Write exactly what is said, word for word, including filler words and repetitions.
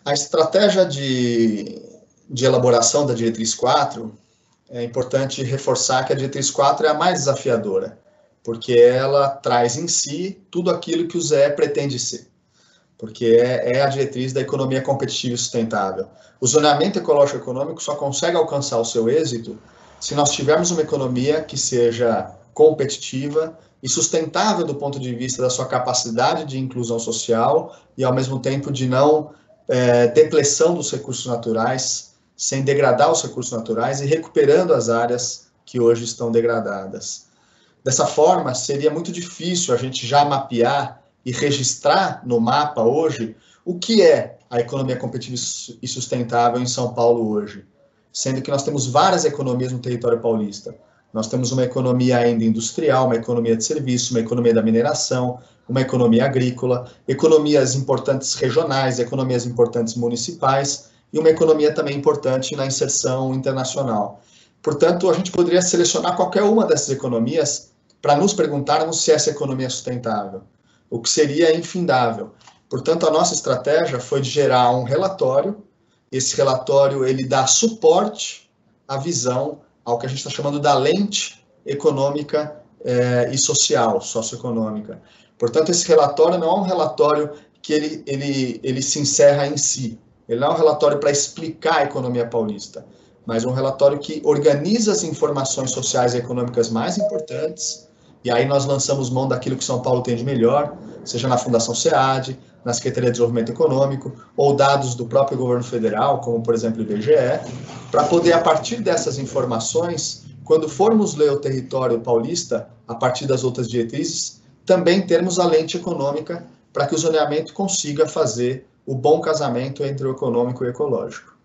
A estratégia de, de elaboração da diretriz quatro, é importante reforçar que a diretriz quatro é a mais desafiadora, porque ela traz em si tudo aquilo que o Zé pretende ser, porque é, é a diretriz da economia competitiva e sustentável. O zoneamento ecológico econômico só consegue alcançar o seu êxito se nós tivermos uma economia que seja competitiva e sustentável do ponto de vista da sua capacidade de inclusão social e, ao mesmo tempo, de não é, depleção dos recursos naturais, sem degradar os recursos naturais e recuperando as áreas que hoje estão degradadas. Dessa forma, seria muito difícil a gente já mapear e registrar no mapa hoje o que é a economia competitiva e sustentável em São Paulo hoje, sendo que nós temos várias economias no território paulista. Nós temos uma economia ainda industrial, uma economia de serviço, uma economia da mineração, uma economia agrícola, economias importantes regionais, economias importantes municipais e uma economia também importante na inserção internacional. Portanto, a gente poderia selecionar qualquer uma dessas economias para nos perguntarmos se essa economia é sustentável, o que seria infindável. Portanto, a nossa estratégia foi de gerar um relatório. Esse relatório ele dá suporte à visão, ao que a gente está chamando da lente econômica eh, e social, socioeconômica. Portanto, esse relatório não é um relatório que ele, ele, ele se encerra em si. Ele não é um relatório para explicar a economia paulista, mas um relatório que organiza as informações sociais e econômicas mais importantes, e aí nós lançamos mão daquilo que São Paulo tem de melhor, seja na Fundação SEAD, na Secretaria de Desenvolvimento Econômico, ou dados do próprio governo federal, como, por exemplo, o I B G E, para poder, a partir dessas informações, quando formos ler o território paulista, a partir das outras diretrizes, também termos a lente econômica para que o zoneamento consiga fazer o bom casamento entre o econômico e o ecológico.